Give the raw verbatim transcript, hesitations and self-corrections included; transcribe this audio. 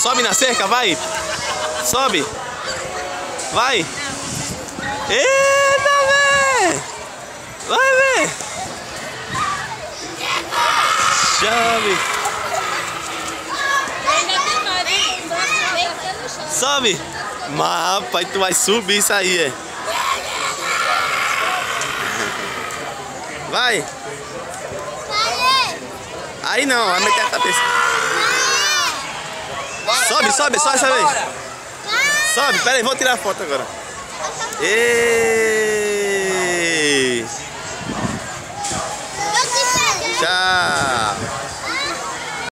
Sobe na cerca, vai. Sobe. Vai. Eita, véi. Vai, véi. Chave. Sobe. Mas, rapaz, tu vai subir isso aí, é. Vai. Aí não, vai meter a cabeça. Sobe, sobe, só essa vez. Sobe, pera aí, vou tirar a foto agora. Ei. Tchau.